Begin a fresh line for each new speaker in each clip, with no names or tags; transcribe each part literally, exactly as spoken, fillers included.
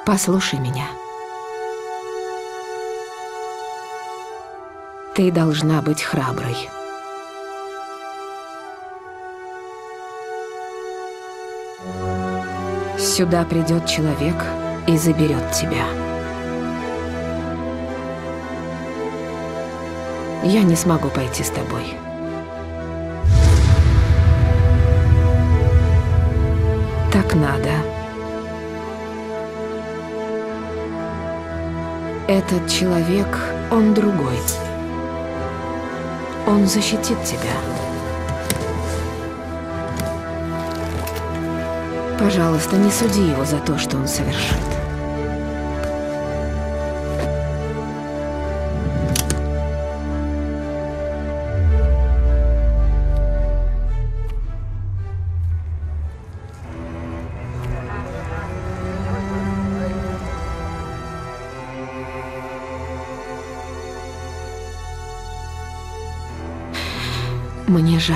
Послушай меня. Ты должна быть храброй. Сюда придет человек и заберет тебя. Я не смогу пойти с тобой. Так надо. Этот человек, он другой. Он защитит тебя. Пожалуйста, не суди его за то, что он совершит. Мне жаль.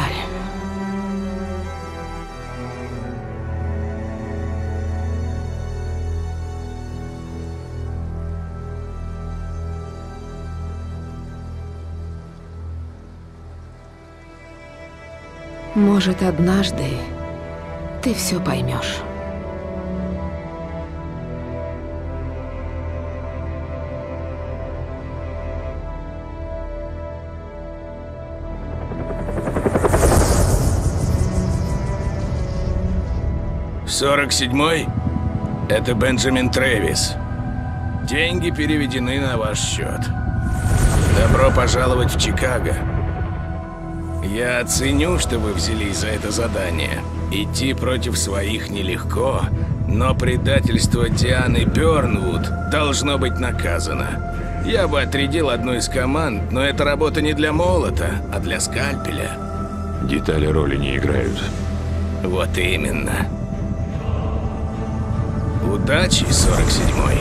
Может, однажды ты все поймешь.
сорок седьмой? Это Бенджамин Трэвис. Деньги переведены на ваш счет. Добро пожаловать в Чикаго. Я оценю, что вы взялись за это задание. Идти против своих нелегко, но предательство Дианы Бёрнвуд должно быть наказано. Я бы отрядил одну из команд, но эта работа не для молота, а для скальпеля.
Детали роли не играют.
Вот именно. Удачи, сорок седьмой.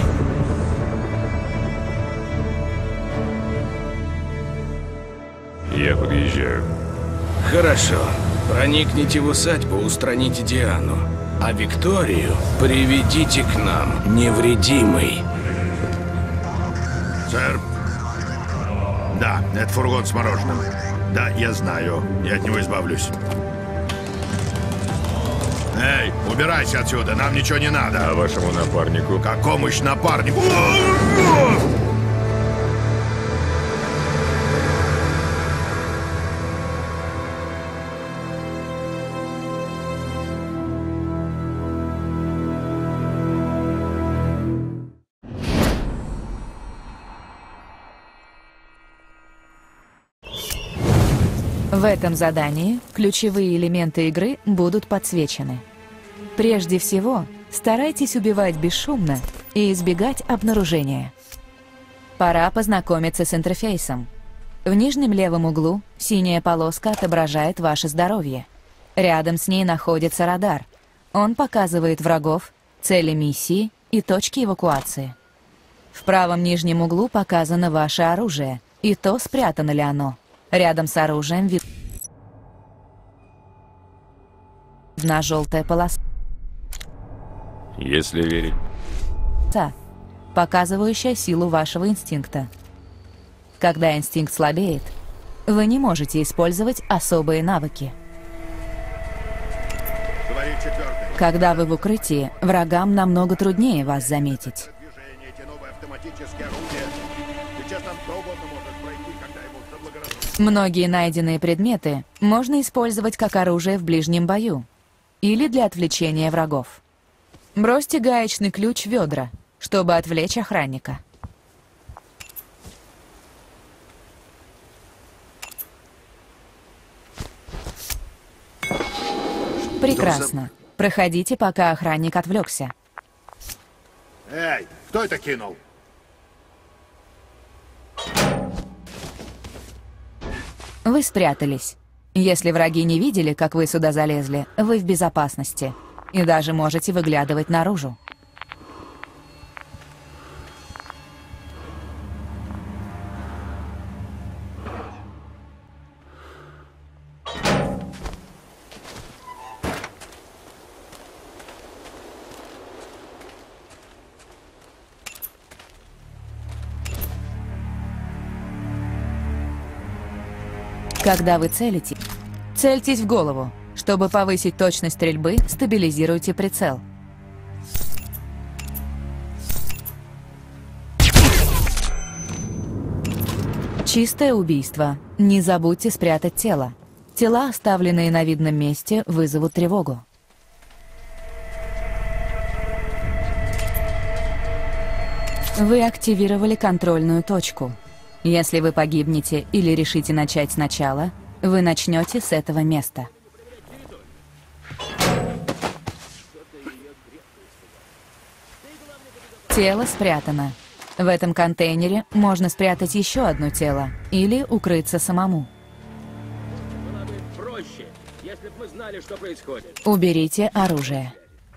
Я подъезжаю.
Хорошо. Проникните в усадьбу, устраните Диану. А Викторию приведите к нам, невредимой.
Сэр? Да, это фургон с мороженым. Да, я знаю. Я от него избавлюсь. Эй, убирайся отсюда, нам ничего не надо.
А вашему напарнику?
Какому ж напарнику?
В этом задании ключевые элементы игры будут подсвечены. Прежде всего, старайтесь убивать бесшумно и избегать обнаружения. Пора познакомиться с интерфейсом. В нижнем левом углу синяя полоска отображает ваше здоровье. Рядом с ней находится радар. Он показывает врагов, цели миссии и точки эвакуации. В правом нижнем углу показано ваше оружие и то, спрятано ли оно. Рядом с оружием видна желтая полоса,
Если верить.
показывающая силу вашего инстинкта. Когда инстинкт слабеет, вы не можете использовать особые навыки. Когда вы в укрытии, врагам намного труднее вас заметить. Многие найденные предметы можно использовать как оружие в ближнем бою или для отвлечения врагов. Бросьте гаечный ключ в ведра, чтобы отвлечь охранника. Прекрасно. Проходите, пока охранник отвлекся.
Эй, кто это кинул?
Вы спрятались. Если враги не видели, как вы сюда залезли, вы в безопасности. И даже можете выглядывать наружу. Когда вы целите, цельтесь в голову. Чтобы повысить точность стрельбы, стабилизируйте прицел. Чистое убийство. Не забудьте спрятать тело. Тела, оставленные на видном месте, вызовут тревогу. Вы активировали контрольную точку. Если вы погибнете или решите начать сначала, вы начнете с этого места. Тело спрятано. В этом контейнере можно спрятать еще одно тело или укрыться самому.
Было бы проще, если бы мы знали, что происходит.
Уберите оружие.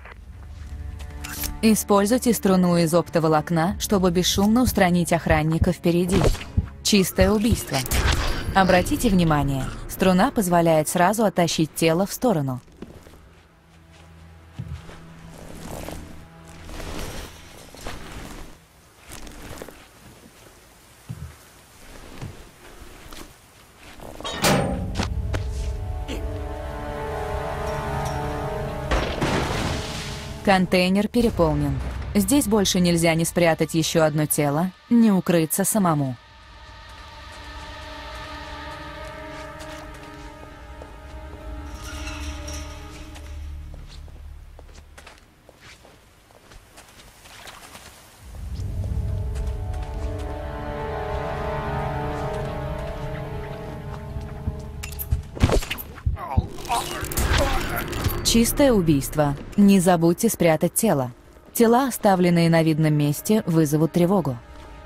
Используйте струну из оптоволокна, чтобы бесшумно устранить охранника впереди. Чистое убийство. Обратите внимание, струна позволяет сразу оттащить тело в сторону. Контейнер переполнен. Здесь больше нельзя ни спрятать еще одно тело, ни укрыться самому. Чистое убийство. Не забудьте спрятать тело. Тела, оставленные на видном месте, вызовут тревогу.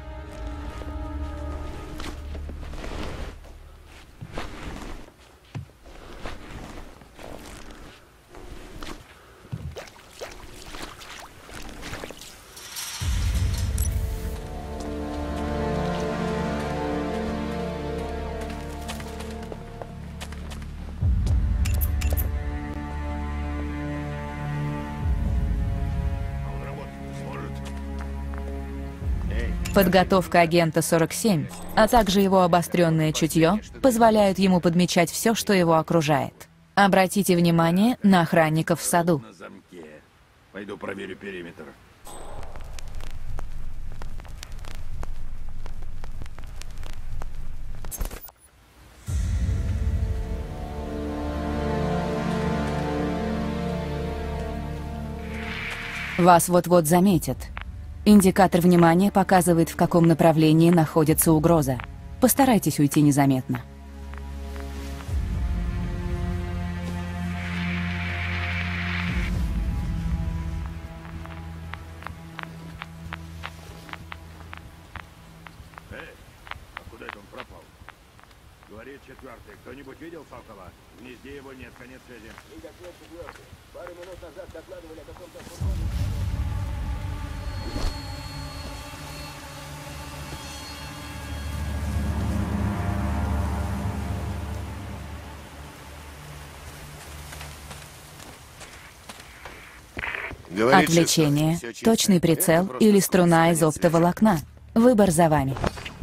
Подготовка агента сорок семь, а также его обостренное чутье позволяют ему подмечать все, что его окружает. Обратите внимание на охранников в саду.
На замке. Пойду проверю периметр.
Вас вот-вот заметят. Индикатор внимания показывает, в каком направлении находится угроза. Постарайтесь уйти незаметно.
Эй, а куда это он пропал? Говорит четвертый. Кто-нибудь видел Сокола? В гнезде его нет, конец связи.
Пару минут назад докладывали о каком-то фургоне.
Отвлечение, точный прицел или струна из оптоволокна. Выбор за вами.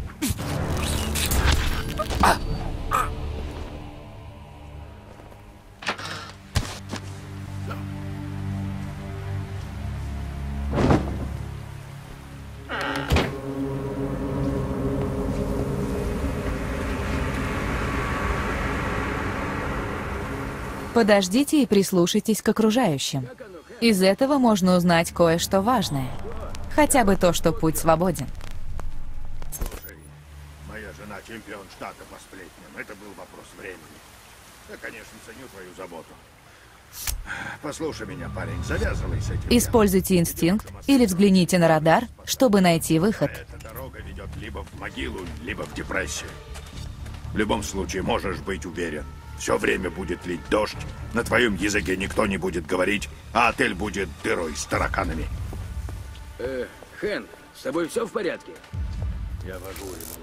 Подождите и прислушайтесь к окружающим. Из этого можно узнать кое-что важное. Хотя бы то, что путь свободен.
Слушай, моя жена чемпион штата по сплетням. Это был вопрос времени. Я, конечно, ценю твою заботу. Послушай меня, парень, завязывай с этим.
Используйте инстинкт или взгляните на радар, чтобы найти выход.
Эта дорога ведет либо в могилу, либо в депрессию. В любом случае, можешь быть уверен. Все время будет лить дождь, на твоем языке никто не будет говорить, а отель будет дырой с тараканами.
Э, Хэнк, с тобой все в порядке?
Я вожу его.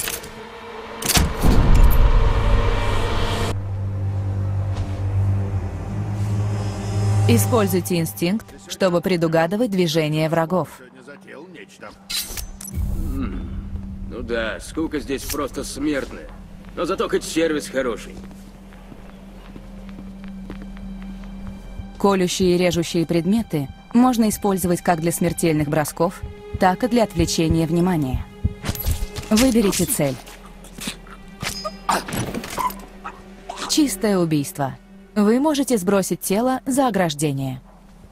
Используйте инстинкт, чтобы предугадывать движение врагов.
Сегодня затеял нечто.
Ну да, скука здесь просто смертная. Но зато хоть сервис хороший.
Колющие и режущие предметы можно использовать как для смертельных бросков, так и для отвлечения внимания. Выберите цель. Чистое убийство. Вы можете сбросить тело за ограждение.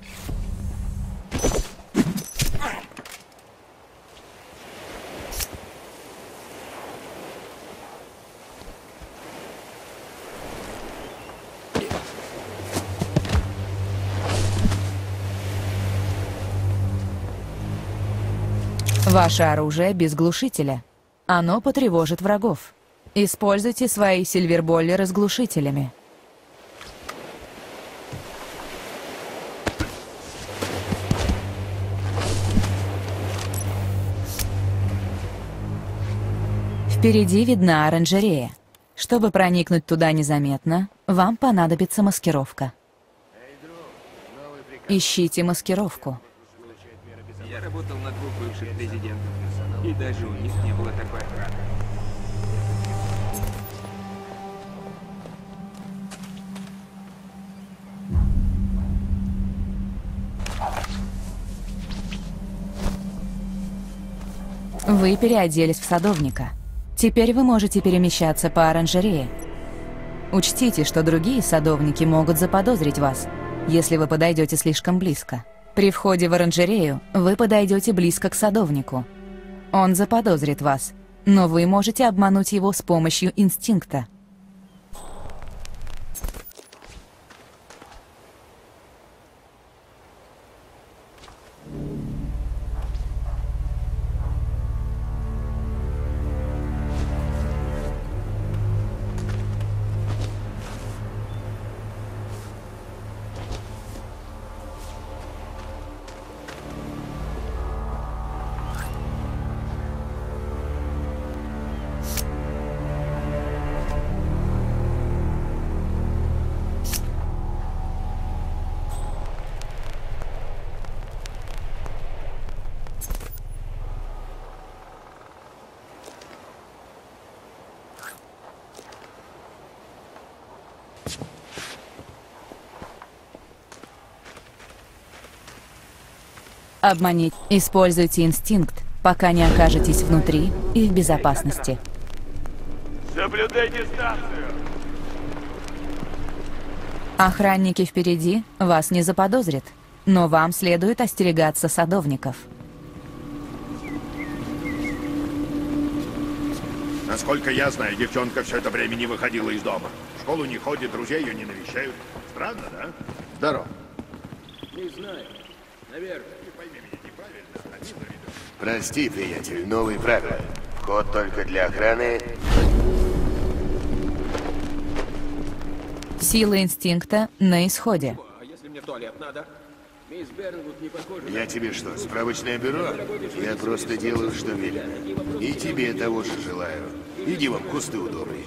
Ваше оружие без глушителя. Оно потревожит врагов. Используйте свои сильверболлеры с глушителями. Впереди видна оранжерея. Чтобы проникнуть туда незаметно, вам понадобится маскировка. Ищите маскировку.
Я работал на двух бывших президентов, и даже у них не было такой охраны.
Вы переоделись в садовника. Теперь вы можете перемещаться по оранжерее. Учтите, что другие садовники могут заподозрить вас, если вы подойдете слишком близко. При входе в оранжерею вы подойдете близко к садовнику. Он заподозрит вас, но вы можете обмануть его с помощью инстинкта. Обманить. Используйте инстинкт, пока не окажетесь внутри и в безопасности.
Соблюдай дистанцию!
Охранники впереди вас не заподозрят, но вам следует остерегаться садовников.
Насколько я знаю, девчонка все это время не выходила из дома. В школу не ходит, друзья ее не навещают. Странно, да? Здорово.
Не знаю. Наверное.
Прости, приятель, новые правила. Вход только для охраны.
Сила инстинкта на исходе.
А если мне в туалет надо? Мисс Бернвуд не похожа.
Я тебе что, справочное бюро? Я просто делаю, что велено. И тебе того же желаю. Иди вам кусты удобрей.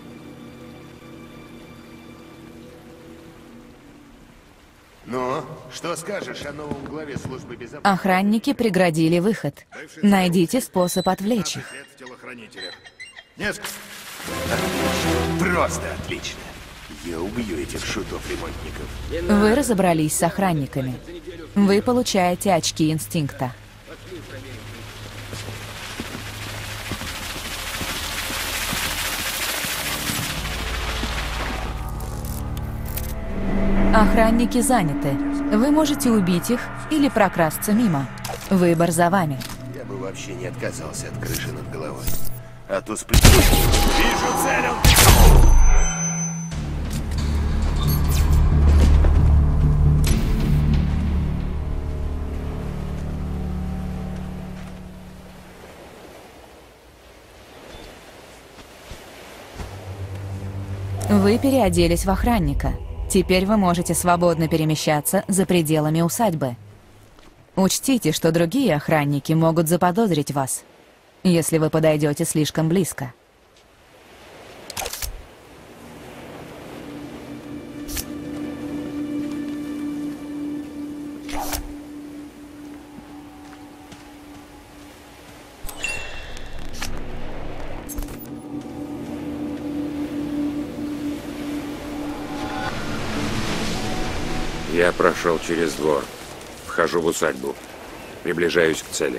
Ну, что скажешь о новом главе службы безопасности?
Охранники преградили выход. Найдите способ отвлечь их.
След в телохранителях. Несколько.
Отлично. Просто отлично. Я убью этих шутов-ремонтников.
Вы разобрались с охранниками. Вы получаете очки инстинкта. Охранники заняты. Вы можете убить их или прокрасться мимо. Выбор за вами.
Я бы вообще не отказался от крыши над головой. А то сплю. Вижу цель!
Вы переоделись в охранника. Теперь вы можете свободно перемещаться за пределами усадьбы. Учтите, что другие охранники могут заподозрить вас, если вы подойдете слишком близко.
Я прошел через двор. Вхожу в усадьбу. Приближаюсь к цели.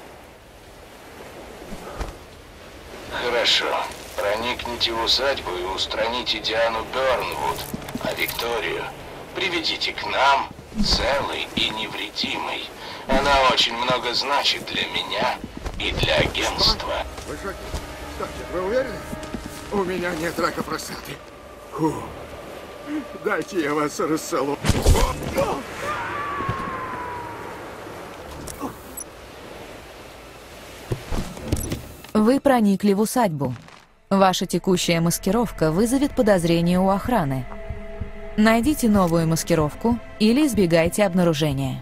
Хорошо. Проникните в усадьбу и устраните Диану Бернвуд, а Викторию приведите к нам целой и невредимой. Она очень много значит для меня и для агентства.
Высокий. Стойте, вы уверены? У меня нет рака простаты. Фу. Дайте я вас расцелую.
Вы проникли в усадьбу. Ваша текущая маскировка вызовет подозрение у охраны. Найдите новую маскировку или избегайте обнаружения.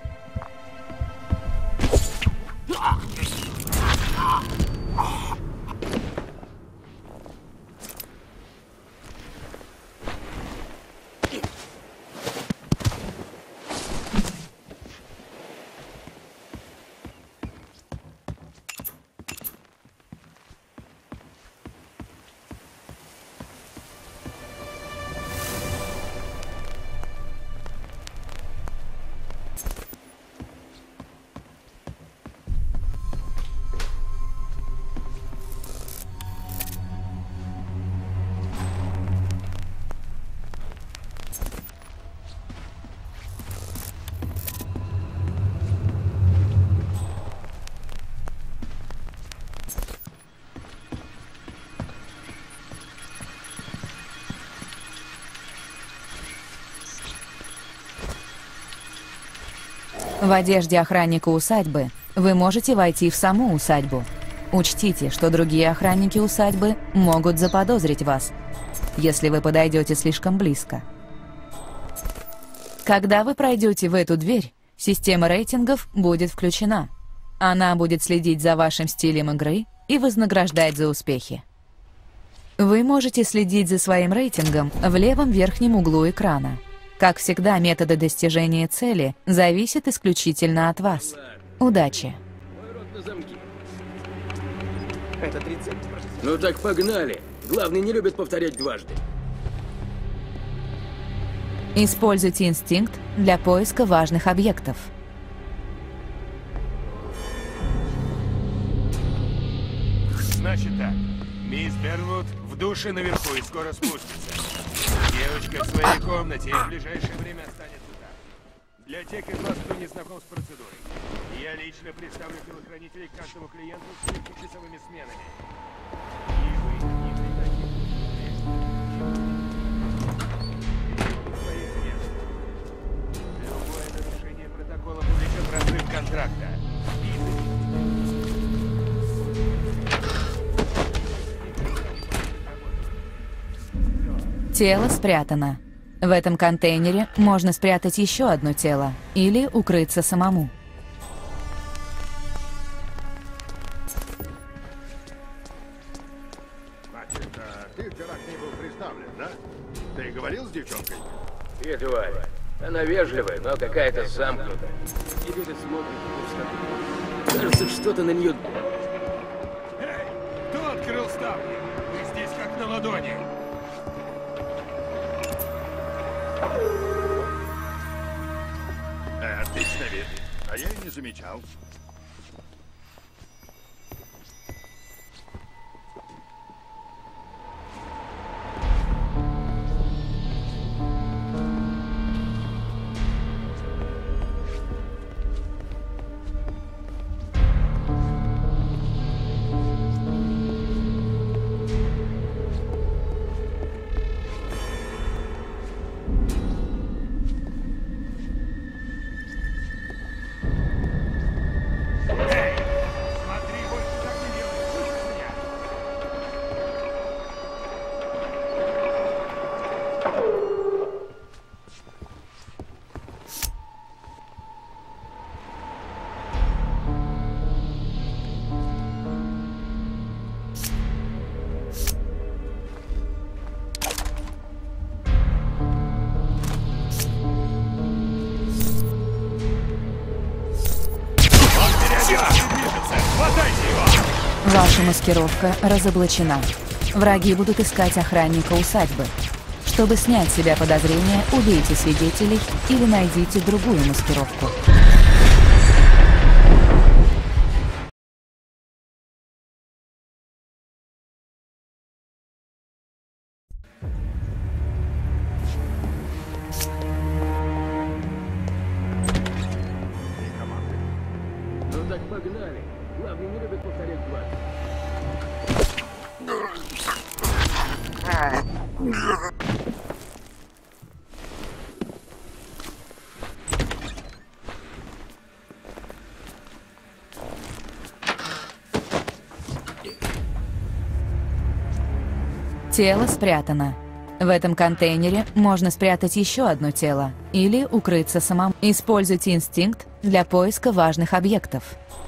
В одежде охранника усадьбы вы можете войти в саму усадьбу. Учтите, что другие охранники усадьбы могут заподозрить вас, если вы подойдете слишком близко. Когда вы пройдете в эту дверь, система рейтингов будет включена. Она будет следить за вашим стилем игры и вознаграждать за успехи. Вы можете следить за своим рейтингом в левом верхнем углу экрана. Как всегда, методы достижения цели зависят исключительно от вас. Удачи!
Это тридцать. Ну так погнали. Главный не любит повторять дважды.
Используйте инстинкт для поиска важных объектов.
Значит так. Мисс Бернвуд в душе наверху и скоро спустится. Девочка в своей комнате и в ближайшее время останется там. Для тех из вас, кто не знаком с процедурой, я лично представлю телохранителей каждому клиенту с шестичасовыми сменами. И вы не прекратите. Любое нарушение протокола повлечет разрыв контракта.
Тело спрятано. В этом контейнере можно спрятать еще одно тело или укрыться самому.
Значит, а ты вчера к ней был приставлен, да? Ты говорил с девчонкой?
Едва ли. Она вежливая, но какая-то замкнутая. Теперь смотрит в пустоту. Кажется, что-то на нее...
Эй, кто открыл ставни? Вы здесь как на ладони.
Э, отличный вид. А я и не замечал.
Ваша маскировка разоблачена. Враги будут искать охранника усадьбы. Чтобы снять с себя подозрения, убейте свидетелей или найдите другую маскировку.
Ну так погнали. Главный не любит повторять двадцать.
Тело спрятано. В этом контейнере можно спрятать еще одно тело или укрыться самому. Используйте инстинкт для поиска важных объектов.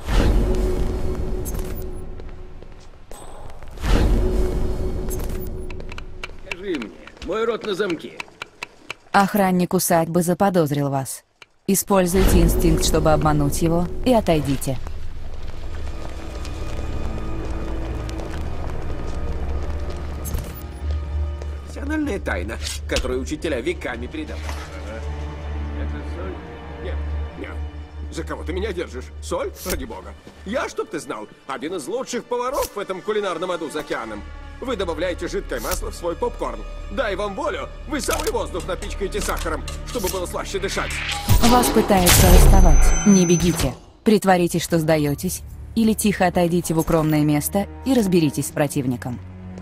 Скажи мне, мой рот на замке.
Охранник усадьбы заподозрил вас. Используйте инстинкт, чтобы обмануть его, и отойдите.
Профессиональная тайна, которую учителя веками передавали.
Это соль?
Нет, нет. За кого ты меня держишь? Соль? Ради бога. Я, чтоб ты знал, один из лучших поваров в этом кулинарном аду за океаном. Вы добавляете жидкое масло в свой попкорн. Дай вам волю, вы самый воздух напичкаете сахаром, чтобы было слаще дышать.
Вас пытаются арестовать. Не бегите. Притворитесь, что сдаетесь, или тихо отойдите в укромное место и разберитесь с противником.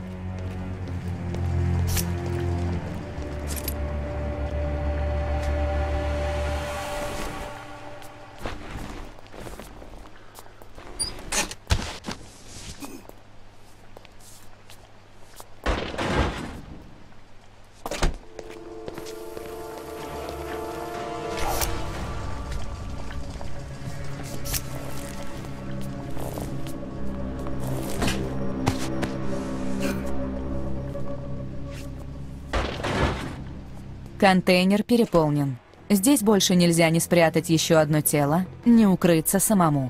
Контейнер переполнен. Здесь больше нельзя ни спрятать еще одно тело, ни укрыться самому.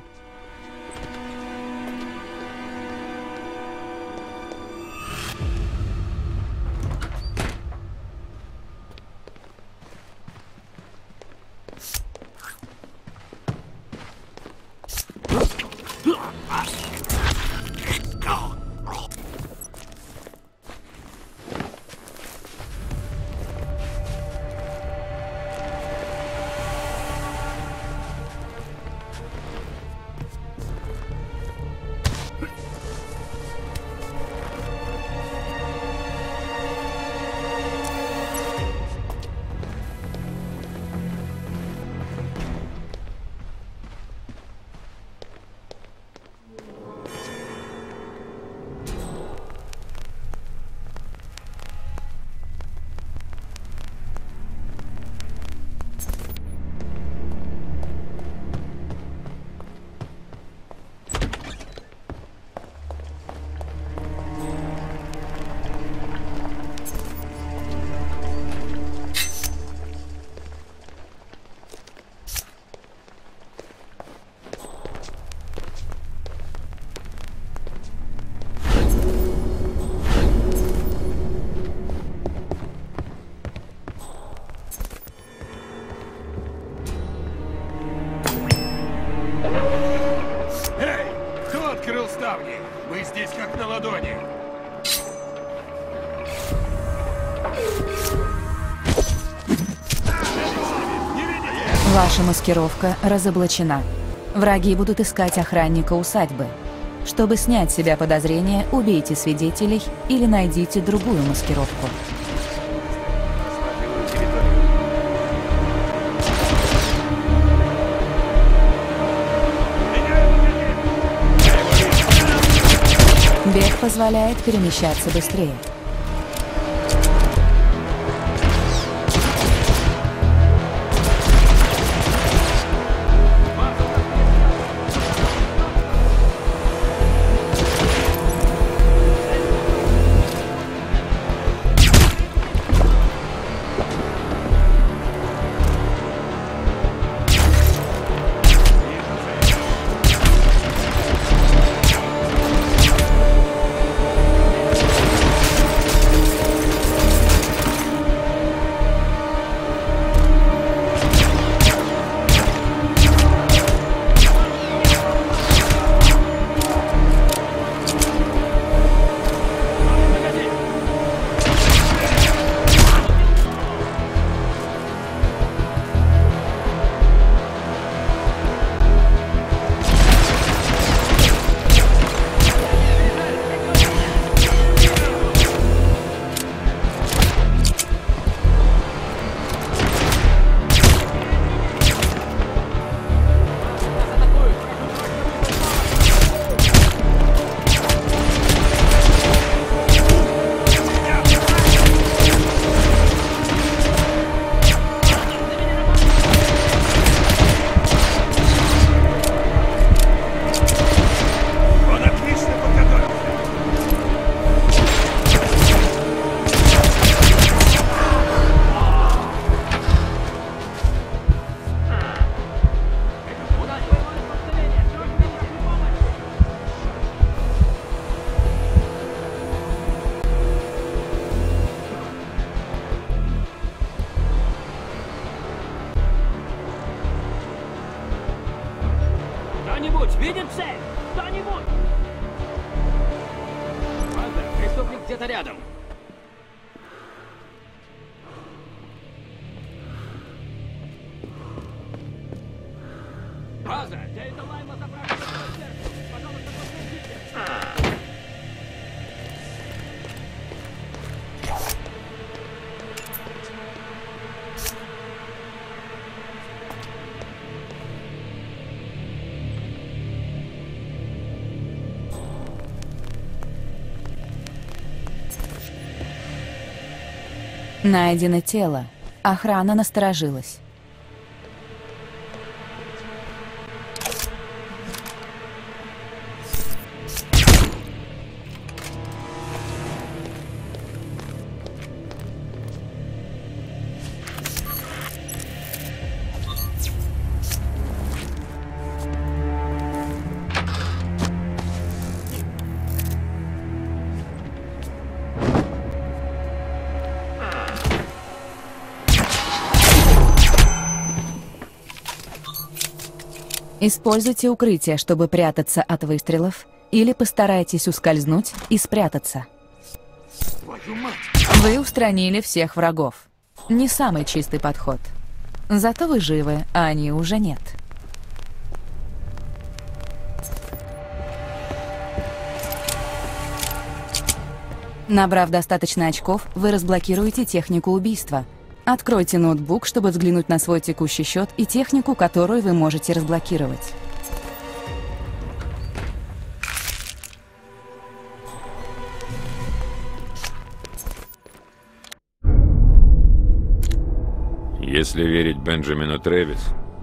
Мы здесь как на ладони.
Ваша маскировка разоблачена. Враги будут искать охранника усадьбы. Чтобы снять с себя подозрения, убейте свидетелей или найдите другую маскировку. Бег позволяет перемещаться быстрее.
Кто-нибудь видит цель? Кто-нибудь? Ладно, преступник где-то рядом. База, Дейта Лайма забрали. Пожалуйста, подтвердите.
Найдено тело. Охрана насторожилась. Используйте укрытие, чтобы прятаться от выстрелов, или постарайтесь ускользнуть и спрятаться. Вы устранили всех врагов. Не самый чистый подход. Зато вы живы, а они уже нет. Набрав достаточно очков, вы разблокируете технику убийства. Откройте ноутбук, чтобы взглянуть на свой текущий счет и технику, которую вы можете разблокировать.
Если верить Бенджамину Трэвис,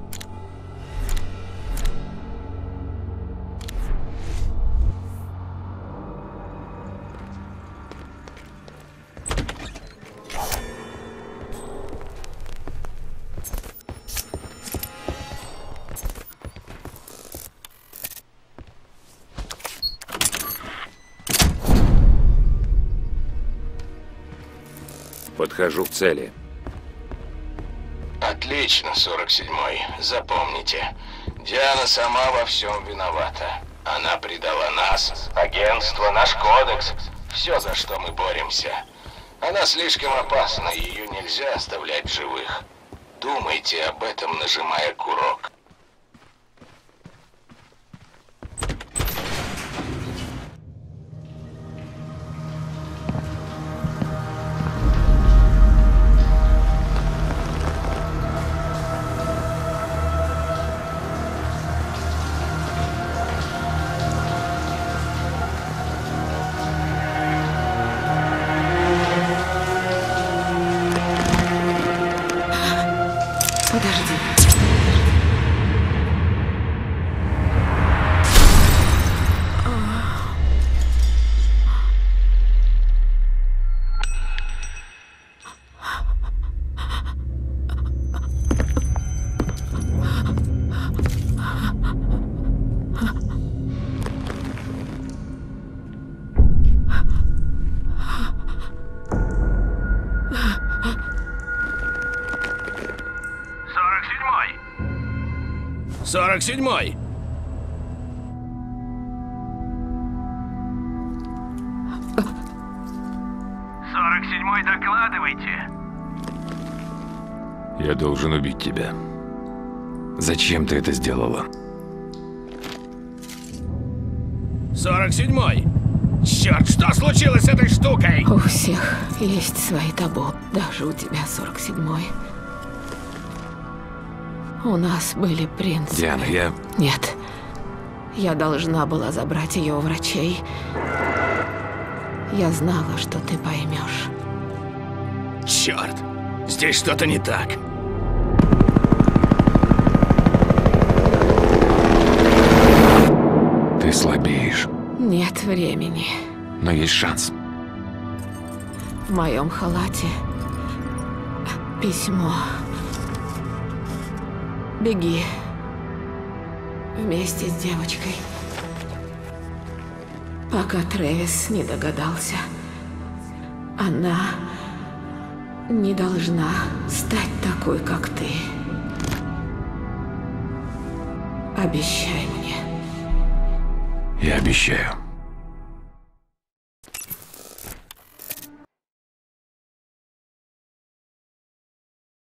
подхожу к цели.
Отлично, сорок седьмой. Запомните, Диана сама во всем виновата. Она предала нас, агентство, наш кодекс, все, за что мы боремся. Она слишком опасна, ее нельзя оставлять в живых. Думайте об этом, нажимая курок.
сорок седьмой!
сорок седьмой, докладывайте.
Я должен убить тебя. Зачем ты это сделала?
сорок седьмой! Черт, что случилось с этой штукой?
У всех есть свои табу, даже у тебя, сорок седьмой. У нас были принципы.
Диана, я...
Нет. Я должна была забрать ее у врачей. Я знала, что ты поймешь.
Черт! Здесь что-то не так.
Ты слабеешь.
Нет времени.
Но есть шанс.
В моем халате письмо. Беги. Вместе с девочкой. Пока Трэвис не догадался. Она не должна стать такой, как ты. Обещай мне.
Я обещаю.